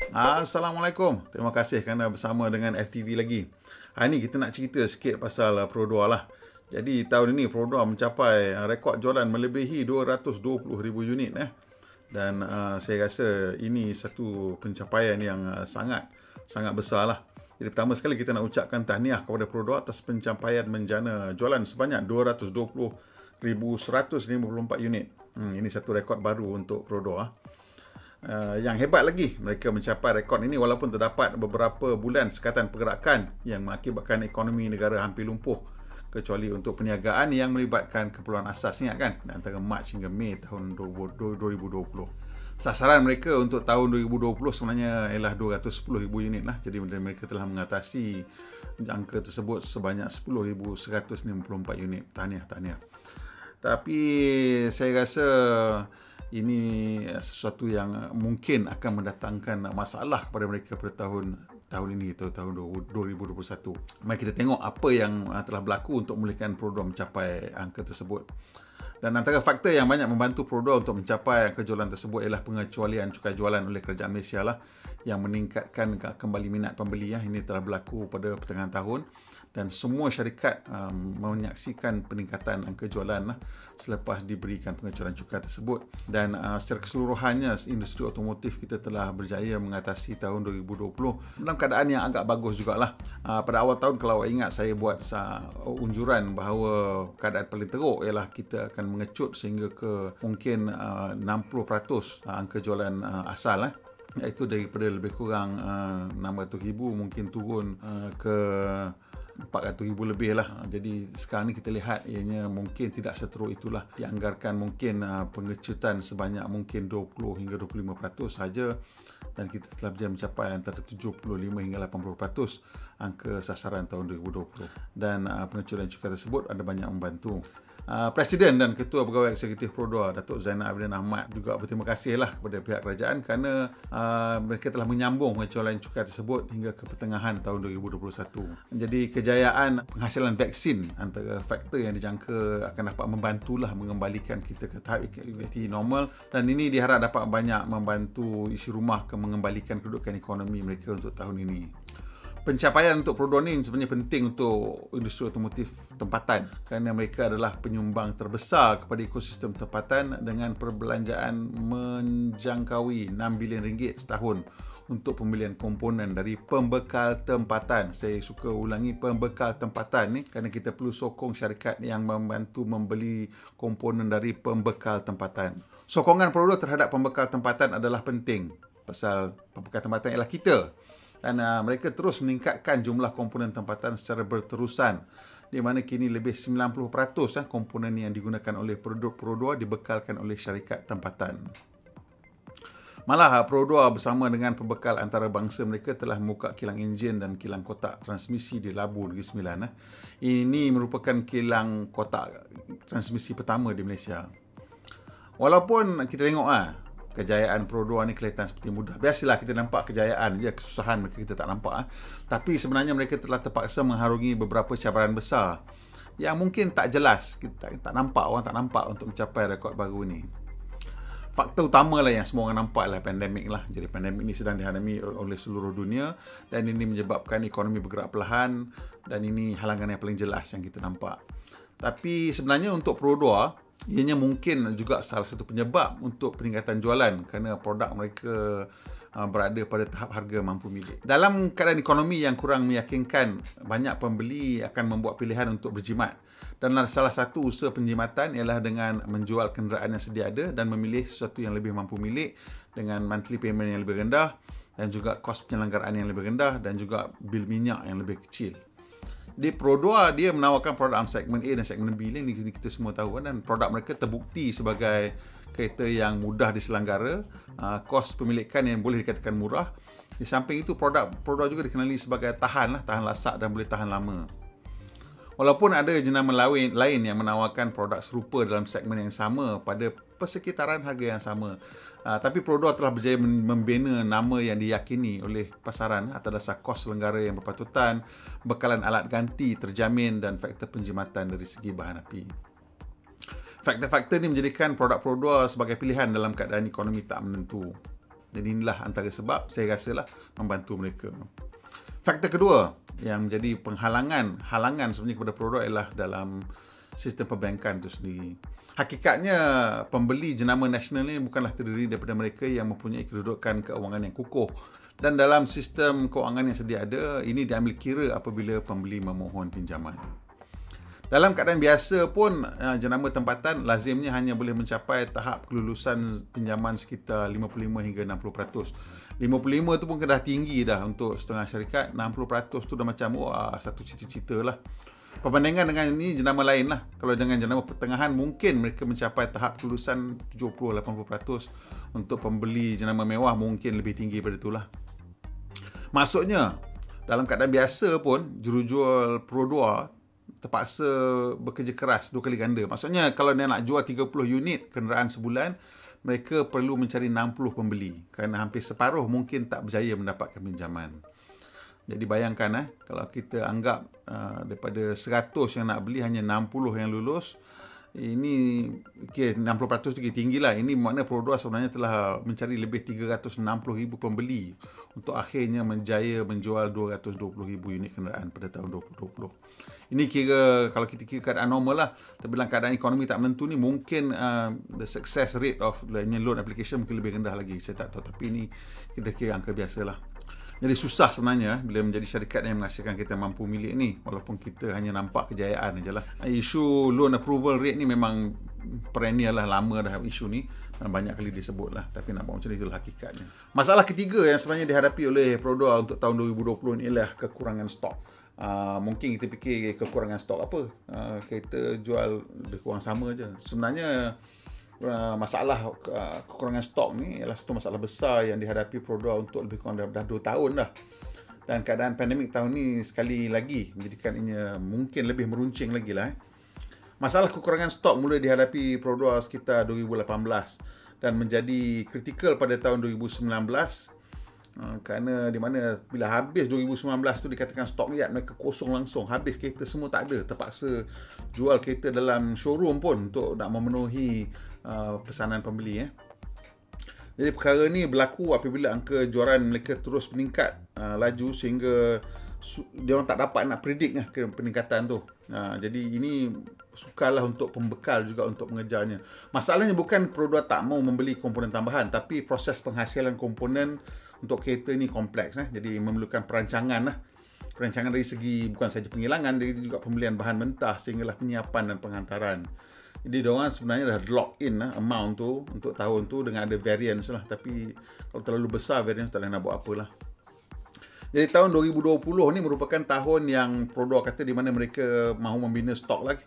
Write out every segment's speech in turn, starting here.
Assalamualaikum. Terima kasih kerana bersama dengan FTV lagi. Hari ni kita nak cerita sikit pasal Perodua lah. Jadi tahun ini Perodua mencapai rekod jualan melebihi 220,000 unit. Dan saya rasa ini satu pencapaian yang sangat besar lah. Jadi pertama sekali kita nak ucapkan tahniah kepada Perodua atas pencapaian menjana jualan sebanyak 220,154 unit. Ini satu rekod baru untuk Perodua. Yang hebat lagi, mereka mencapai rekod ini walaupun terdapat beberapa bulan sekatan pergerakan yang mengakibatkan ekonomi negara hampir lumpuh, kecuali untuk perniagaan yang melibatkan keperluan asas, ingat kan, antara Mac hingga Mei tahun 2020. Sasaran mereka untuk tahun 2020 sebenarnya ialah 210,000 unit lah. Jadi mereka telah mengatasi angka tersebut sebanyak 10,154 unit. Tahniah. Tapi saya rasa ini sesuatu yang mungkin akan mendatangkan masalah kepada mereka pada tahun ini atau tahun 2021. Mari kita tengok apa yang telah berlaku untuk memulihkan Perodua mencapai angka tersebut. Dan antara faktor yang banyak membantu Perodua untuk mencapai angka jualan tersebut ialah pengecualian cukai jualan oleh kerajaan Malaysia lah, yang meningkatkan kembali minat pembeli. Ini telah berlaku pada pertengahan tahun dan semua syarikat menyaksikan peningkatan angka jualan selepas diberikan pengecualian cukai tersebut. Dan secara keseluruhannya industri otomotif kita telah berjaya mengatasi tahun 2020 dalam keadaan yang agak bagus jugalah. Pada awal tahun, kalau awak ingat, saya buat unjuran bahawa keadaan paling teruk ialah kita akan mengecut sehingga ke mungkin 60% angka jualan asal, iaitu daripada lebih kurang 600,000 mungkin turun ke 400,000 lebih lah. Jadi sekarang ni kita lihat ianya mungkin tidak seteruk itulah. Dianggarkan mungkin pengecutan sebanyak mungkin 20 hingga 25% saja, dan kita telah berjaya mencapai antara 75 hingga 80% angka sasaran tahun 2020. Dan pengecualian cukai tersebut ada banyak membantu. Presiden dan Ketua Pegawai Eksekutif Perodua, Datuk Zainal Abidin Ahmad, juga berterima kasihlah kepada pihak kerajaan kerana mereka telah menyambung pengecualian cukai tersebut hingga ke pertengahan tahun 2021. Jadi kejayaan penghasilan vaksin antara faktor yang dijangka akan dapat membantulah mengembalikan kita ke tahap aktiviti normal, dan ini diharap dapat banyak membantu isi rumah ke mengembalikan kedudukan ekonomi mereka untuk tahun ini. Pencapaian untuk Perodua ini sebenarnya penting untuk industri otomotif tempatan kerana mereka adalah penyumbang terbesar kepada ekosistem tempatan dengan perbelanjaan menjangkaui RM6 bilion setahun untuk pembelian komponen dari pembekal tempatan. Saya suka ulangi, pembekal tempatan ni, kerana kita perlu sokong syarikat yang membantu membeli komponen dari pembekal tempatan. Sokongan Perodua terhadap pembekal tempatan adalah penting pasal pembekal tempatan ialah kita. Dan mereka terus meningkatkan jumlah komponen tempatan secara berterusan, di mana kini lebih 90% komponen yang digunakan oleh produk Perodua dibekalkan oleh syarikat tempatan. Malah Perodua bersama dengan pembekal antarabangsa mereka telah membuka kilang enjin dan kilang kotak transmisi di Labu Negeri Sembilan. Ini merupakan kilang kotak transmisi pertama di Malaysia. Walaupun kita tengok kejayaan Perodua ni kelihatan seperti mudah. Biasalah kita nampak kejayaan je, kesusahan mereka kita tak nampak. Tapi sebenarnya mereka telah terpaksa mengharungi beberapa cabaran besar yang mungkin tak jelas, kita tak nampak, orang tak nampak untuk mencapai rekod baru ni. Faktor utama lah yang semua orang nampak adalah pandemik lah. Jadi pandemik ni sedang dihadapi oleh seluruh dunia dan ini menyebabkan ekonomi bergerak perlahan, dan ini halangan yang paling jelas yang kita nampak. Tapi sebenarnya untuk Perodua, ianya mungkin juga salah satu penyebab untuk peningkatan jualan kerana produk mereka berada pada tahap harga mampu milik. Dalam keadaan ekonomi yang kurang meyakinkan, banyak pembeli akan membuat pilihan untuk berjimat. Dan salah satu usaha penjimatan ialah dengan menjual kenderaan yang sedia ada dan memilih sesuatu yang lebih mampu milik dengan monthly payment yang lebih rendah, dan juga kos penyelenggaraan yang lebih rendah, dan juga bil minyak yang lebih kecil. Di Perodua, dia menawarkan produk dalam segmen A dan segmen B ni kita semua tahu, dan produk mereka terbukti sebagai kereta yang mudah diselenggara, kos pemilikan yang boleh dikatakan murah. Di samping itu, produk Perodua juga dikenali sebagai tahan lasak dan boleh tahan lama. Walaupun ada jenama lain yang menawarkan produk serupa dalam segmen yang sama pada persekitaran harga yang sama, tapi Perodua telah berjaya membina nama yang diyakini oleh pasaran atas dasar kos selenggara yang berpatutan, bekalan alat ganti terjamin, dan faktor penjimatan dari segi bahan api. Faktor-faktor ini menjadikan produk Perodua sebagai pilihan dalam keadaan ekonomi tak menentu. Jadi inilah antara sebab saya rasalah membantu mereka. Faktor kedua yang menjadi halangan sebenarnya kepada Perodua ialah dalam sistem perbankan itu sendiri. Hakikatnya pembeli jenama nasional ini bukanlah terdiri daripada mereka yang mempunyai kedudukan keuangan yang kukuh. Dan dalam sistem keuangan yang sedia ada, ini diambil kira apabila pembeli memohon pinjaman. Dalam keadaan biasa pun, jenama tempatan lazimnya hanya boleh mencapai tahap kelulusan pinjaman sekitar 55 hingga 60%. 55 tu pun dah tinggi dah untuk setengah syarikat. 60% tu dah macam satu cita-cita lah. Perbandingan dengan ini jenama lain lah. Kalau dengan jenama pertengahan mungkin mereka mencapai tahap kelulusan 70-80%. Untuk pembeli jenama mewah mungkin lebih tinggi daripada itulah. Maksudnya, dalam keadaan biasa pun jurujual Perodua terpaksa bekerja keras 2 kali ganda. Maksudnya kalau dia nak jual 30 unit kenderaan sebulan, mereka perlu mencari 60 pembeli kerana hampir separuh mungkin tak berjaya mendapatkan pinjaman. Jadi bayangkan kalau kita anggap daripada 100 yang nak beli hanya 60 yang lulus, ini 60% tu tinggi lah. Ini makna Perodua sebenarnya telah mencari lebih 360,000 pembeli untuk akhirnya menjaya menjual 220,000 unit kenderaan pada tahun 2020. Ini kira, kalau kita kira keadaan normal lah. Tapi dalam keadaan ekonomi tak menentu ni, mungkin the success rate of loan application mungkin lebih rendah lagi. Saya tak tahu. Tapi ini kita kira angka biasa lah. Jadi susah sebenarnya bila menjadi syarikat yang menghasilkan kita mampu milik ni. Walaupun kita hanya nampak kejayaan je lah. Isu loan approval rate ni memang perennial lah, lama dah isu ni. Banyak kali disebut lah. Tapi nampak macam itulah hakikatnya. Masalah ketiga yang sebenarnya dihadapi oleh Perodua untuk tahun 2020 ni ialah kekurangan stok. Mungkin kita fikir kekurangan stok apa, kita jual lebih kurang sama je. Sebenarnya masalah kekurangan stok ni ialah satu masalah besar yang dihadapi Perodua untuk lebih kurang dah 2 tahun dah. Dan keadaan pandemik tahun ni sekali lagi menjadikan ianya mungkin lebih meruncing lagi lah. Masalah kekurangan stok mula dihadapi Perodua sekitar 2018 dan menjadi kritikal pada tahun 2019. Kerana di mana bila habis 2019 tu dikatakan stok yard mereka kosong langsung, habis kereta semua tak ada, terpaksa jual kereta dalam showroom pun untuk nak memenuhi pesanan pembeli. Jadi perkara ni berlaku apabila angka juaran mereka terus meningkat laju sehingga dia orang tak dapat nak predict peningkatan tu. Jadi ini sukarlah untuk pembekal juga untuk mengejarnya. Masalahnya bukan Perodua tak mau membeli komponen tambahan, tapi proses penghasilan komponen untuk kereta ni kompleks. Jadi memerlukan perancangan lah. Perancangan dari segi bukan saja penghilangan, dari juga pembelian bahan mentah sehinggalah penyiapan dan penghantaran. Jadi diorang sebenarnya dah lock in amount tu untuk tahun tu dengan ada variance lah. Tapi kalau terlalu besar variance tak boleh nak buat apalah. Jadi tahun 2020 ni merupakan tahun yang Perodua kata di mana mereka mahu membina stok lagi.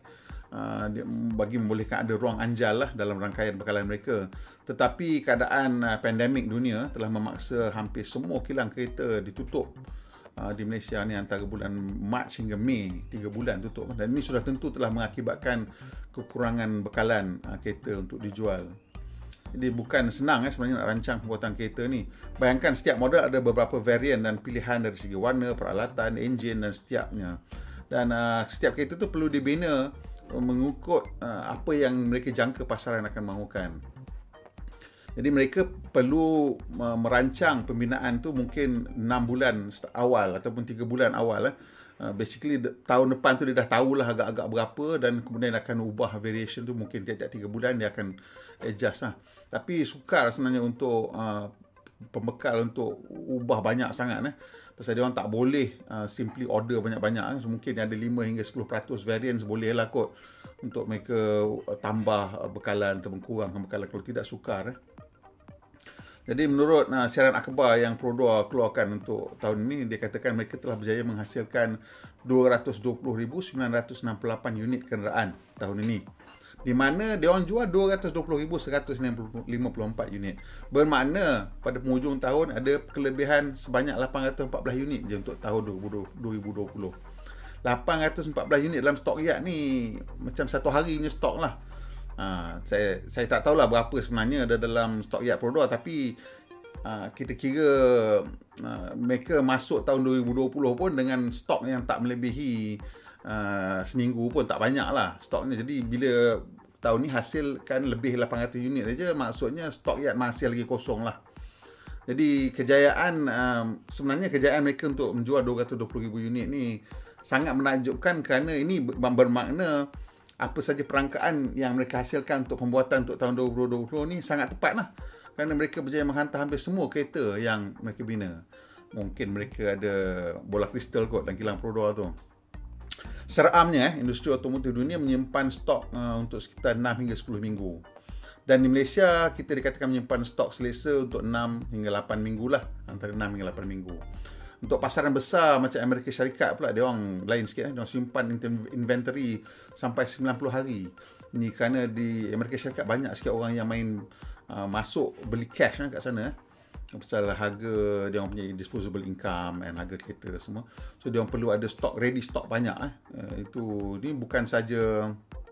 Bagi membolehkan ada ruang anjal lah dalam rangkaian bekalan mereka. Tetapi keadaan pandemik dunia telah memaksa hampir semua kilang kereta ditutup di Malaysia ni antara bulan Mac hingga Mei, 3 bulan tutup. Dan ini sudah tentu telah mengakibatkan kekurangan bekalan kereta untuk dijual. Jadi bukan senang sebenarnya nak rancang pembuatan kereta ni. Bayangkan setiap model ada beberapa varian dan pilihan dari segi warna, peralatan, enjin dan setiapnya. Dan setiap kereta tu perlu dibina mengikut apa yang mereka jangka pasaran akan mahukan. Jadi mereka perlu merancang pembinaan tu mungkin 6 bulan awal ataupun 3 bulan awal. Basically tahun depan tu dia dah tahulah agak-agak berapa dan kemudian akan ubah variation tu mungkin tiap-tiap 3 bulan dia akan adjust lah. Tapi sukar sebenarnya untuk pembekal untuk ubah banyak sangat. Pasal dia orang tak boleh simply order banyak-banyak. So, mungkin ada 5 hingga 10% variance boleh lah kot untuk mereka tambah bekalan atau kurangkan bekalan. Kalau tidak sukar. Jadi menurut siaran akhbar yang Perodua keluarkan untuk tahun ini, dia katakan mereka telah berjaya menghasilkan 220,968 unit kenderaan tahun ini. Di mana dia orang jual 220,154 unit. Bermakna pada penghujung tahun ada kelebihan sebanyak 814 unit je untuk tahun 2020. 814 unit dalam stok yard ni macam satu hari punya stok lah. Saya tak tahulah berapa sebenarnya ada dalam stok yard Perodua, tapi kita kira mereka masuk tahun 2020 pun dengan stok yang tak melebihi seminggu pun, tak banyak lah stoknya. Jadi bila tahun ni hasilkan lebih 800 unit saja, maksudnya stok yard masih lagi kosong lah. Jadi sebenarnya kejayaan mereka untuk menjual 220,000 unit ni sangat menakjubkan, kerana ini bermakna apa saja perangkaan yang mereka hasilkan untuk pembuatan untuk tahun 2020 ni sangat tepat lah. Kerana mereka berjaya menghantar hampir semua kereta yang mereka bina. Mungkin mereka ada bola kristal kot dalam kilang Perodua tu. Seramnya, industri otomotif dunia menyimpan stok untuk sekitar 6 hingga 10 minggu. Dan di Malaysia, kita dikatakan menyimpan stok selesa untuk 6 hingga 8 minggu lah. Antara 6 hingga 8 minggu. Untuk pasaran besar macam Amerika Syarikat pula, dia orang lain sikit. Dia orang simpan inventory sampai 90 hari. Ni kerana di Amerika Syarikat banyak sikit orang yang main masuk beli cash kat sana. Pasal harga dia orang punya disposable income dan harga kereta semua. So dia orang perlu ada stok, ready stock banyak. Ni bukan saja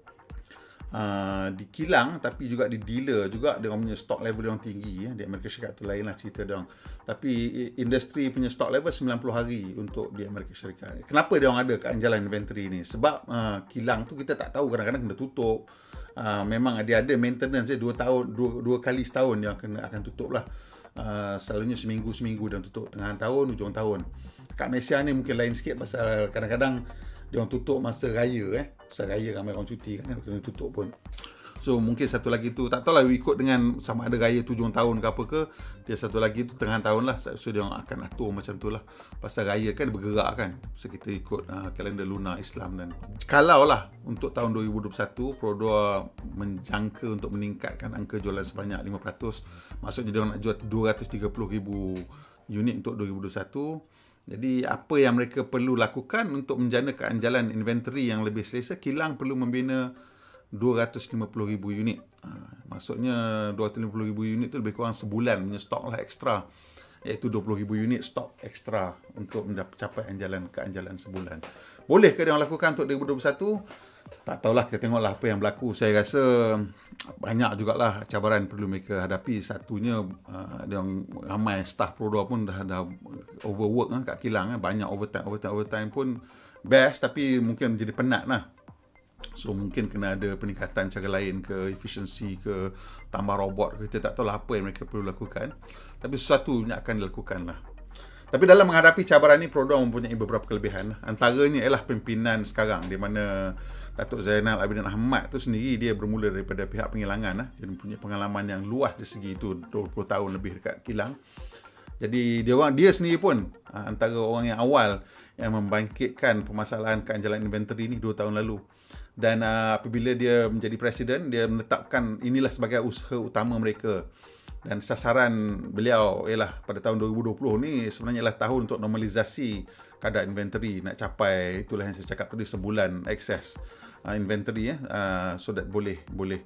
di kilang, tapi juga di dealer juga dia orang punya stock level dia orang tinggi. Di Amerika Syarikat tu lain lah cerita dia orang. Tapi industri punya stock level 90 hari untuk di Amerika Syarikat. Kenapa dia orang ada keanjalan inventory ni? Sebab kilang tu kita tak tahu, kadang-kadang kena tutup. Memang dia ada maintenance 2 tahun, 2 kali setahun dia akan tutup lah. Selalunya seminggu dan tutup tengah tahun, hujung tahun. Kat Malaysia ni mungkin lain sikit, pasal kadang-kadang dia orang tutup masa raya. Masa raya ramai orang cuti kan, kena tutup pun. So mungkin satu lagi tu, tak tahulah ikut dengan sama ada raya tu hujung tahun ke apa ke. Dia satu lagi tu tengah tahun lah. So dia orang akan atur macam tu lah. Pasal raya kan dia bergerak kan. So kita ikut kalender lunar Islam. Dan kalau lah untuk tahun 2021 Perodua menjangka untuk meningkatkan angka jualan sebanyak 5%. Maksudnya dia orang nak jual 230,000 unit untuk 2021. Jadi apa yang mereka perlu lakukan untuk menjana keanjalan inventory yang lebih selesa? Kilang perlu membina 250,000 unit. Maksudnya 250,000 unit tu lebih kurang sebulan punya stok lah ekstra. Iaitu 20,000 unit stok ekstra untuk mencapai keanjalan sebulan. Boleh ke dia orang lakukan untuk 2021? Tak tahulah, kita tengoklah apa yang berlaku. Saya rasa banyak jugalah cabaran perlu mereka hadapi. Satunya dia orang ramai staff Perodua pun dah overwork kat kilang. Banyak overtime pun best, tapi mungkin menjadi penat lah. So mungkin kena ada peningkatan cara lain ke, efisiensi ke, tambah robot ke. Kita tak tahu lah apa yang mereka perlu lakukan. Tapi sesuatu yang akan dilakukan lah. Tapi dalam menghadapi cabaran ni, Perodua mempunyai beberapa kelebihan. Antaranya ialah pimpinan sekarang, di mana Datuk Zainal Abidin Ahmad tu sendiri dia bermula daripada pihak pengilangan. Dia mempunyai pengalaman yang luas dari segi itu, 20 tahun lebih dekat kilang. Jadi dia sendiri pun antara orang yang awal yang membangkitkan permasalahan keanjalan inventory ni 2 tahun lalu. Dan apabila dia menjadi presiden, dia menetapkan inilah sebagai usaha utama mereka. Dan sasaran beliau ialah pada tahun 2020 ni sebenarnya ialah tahun untuk normalisasi kadar inventory. Nak capai, itulah yang saya cakap tadi, sebulan excess inventory so that boleh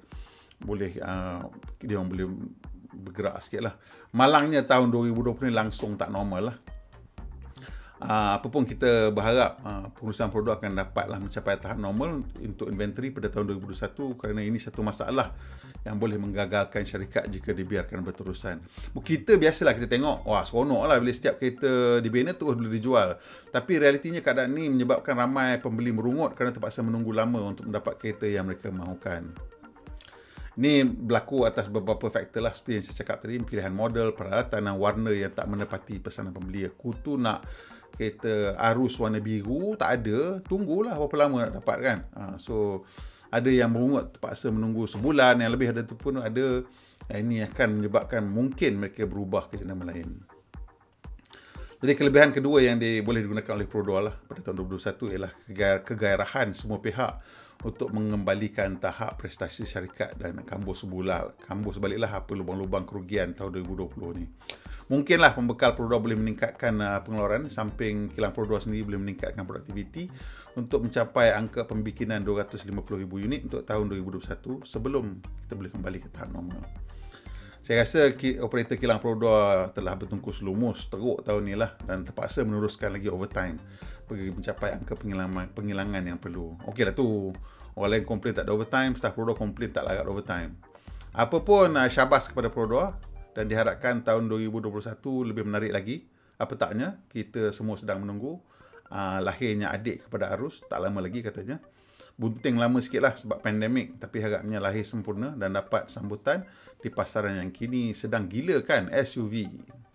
dia orang boleh bergerak sikit lah. Malangnya tahun 2020 ni langsung tak normal lah. Apapun kita berharap pengurusan Perodua akan dapatlah mencapai tahap normal untuk inventory pada tahun 2021, kerana ini satu masalah yang boleh menggagalkan syarikat jika dibiarkan berterusan. Kita biasalah kita tengok, wah seronok lah bila setiap kereta dibina terus boleh dijual. Tapi realitinya keadaan ini menyebabkan ramai pembeli merungut kerana terpaksa menunggu lama untuk mendapat kereta yang mereka mahukan. Ini berlaku atas beberapa faktor lah, seperti yang saya cakap tadi, pilihan model, peralatan dan warna yang tak menepati pesanan pembeli. Aku tu nak kereta arus warna biru, tak ada, tunggulah berapa lama nak dapat kan. So ada yang merungut terpaksa menunggu sebulan, yang lebih ada tu pun ada. Ini akan menyebabkan mungkin mereka berubah ke jenama lain. Jadi kelebihan kedua yang boleh digunakan oleh Perodua lah pada tahun 2021 ialah kegairahan semua pihak untuk mengembalikan tahap prestasi syarikat dan kambuh sebaliklah apa lubang-lubang kerugian tahun 2020 ni. Mungkinlah pembekal Perodua boleh meningkatkan pengeluaran, samping kilang Perodua sendiri boleh meningkatkan produktiviti untuk mencapai angka pembikinan 250,000 unit untuk tahun 2021 sebelum kita boleh kembali ke tahap normal. Saya rasa operator kilang Perodua telah bertungkus lumus teruk tahun ni lah, dan terpaksa meneruskan lagi overtime bagi mencapai angka penghilangan yang perlu. Okey lah tu, orang lain komplain tak ada overtime, staff Perodua komplain tak larat overtime. Apapun syabas kepada Perodua, dan diharapkan tahun 2021 lebih menarik lagi. Apatahnya, kita semua sedang menunggu lahirnya adik kepada Arus, tak lama lagi katanya. Bunting lama sikit lah sebab pandemik, tapi harapnya lahir sempurna dan dapat sambutan di pasaran yang kini sedang gila kan, SUV.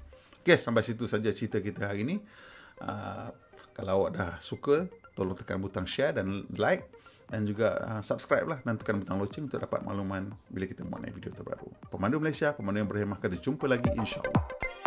Okey, sampai situ saja cerita kita hari ini. Kalau awak dah suka, tolong tekan butang share dan like, dan juga subscribe lah, dan tekan butang loceng untuk dapat makluman bila kita buat video terbaru. Pemandu Malaysia, pemandu yang berhemah. Kita jumpa lagi, insyaAllah.